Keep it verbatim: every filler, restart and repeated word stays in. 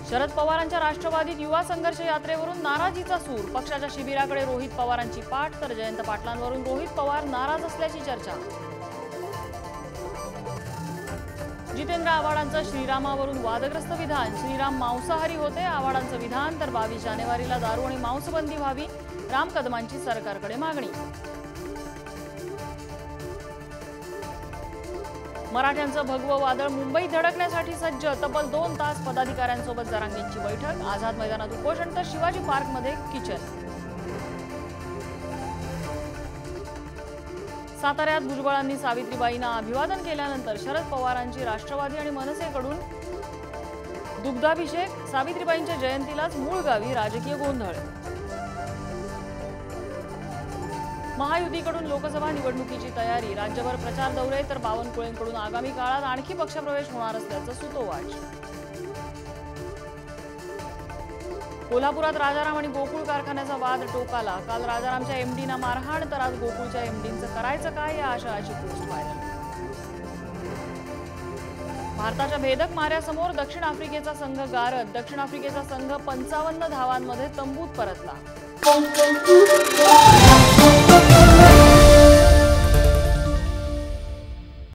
शरद पवारांच्या राष्ट्रवादीत युवा संघर्ष यात्रेवरून नाराजीचा सूर। पक्षाच्या शिबिराकडे रोहित पवारांची पाठ, तर जयंत पाटलांवरून रोहित पवार नाराज असल्याची चर्चा। जितेंद्र आव्हाडांचं श्रीरामावरून वादग्रस्त विधान। श्रीराम मांसाहारी होते, आव्हाडांचं विधान। तर बावीस जानेवारीला दारू आणि मांसबंदी व्हावी, राम कदमांची सरकारकडे मागणी। मराठ्यांचं भगवं वादळ मुंबईत धडकण्यासाठी सज्ज। तब्बल दोन तास पदाधिकाऱ्यांसोबत जरांगेंची बैठक। आझाद मैदानात उपोषण, तर शिवाजी पार्कमध्ये किचन। साताऱ्यात भुजबळांनी सावित्रीबाईंना अभिवादन केल्यानंतर शरद पवारांची राष्ट्रवादी आणि मनसेकडून दुग्धाभिषेक। सावित्रीबाईंच्या जयंतीलाच मूळ गावी राजकीय गोंधळ। महायुतीकडून लोकसभा निवडणुकीची तयारी। राज्यभर प्रचार दौरे, तर बावनकुळेंकडून आगामी काळात आणखी पक्षप्रवेश होणार असल्याचं सुतोवाच। कोल्हापुरात राजाराम आणि गोकुळ कारखान्याचा वाद टोकाला। काल राजारामच्या एमडीना मारहाण, तर आज गोकुळच्या एमडींचं करायचं काय या आशयाची पोस्ट व्हायरल। भारताच्या भेदक माऱ्यासमोर दक्षिण आफ्रिकेचा संघ गारद। दक्षिण आफ्रिकेचा संघ पंचावन्न धावांमध्ये तंबूत परतला।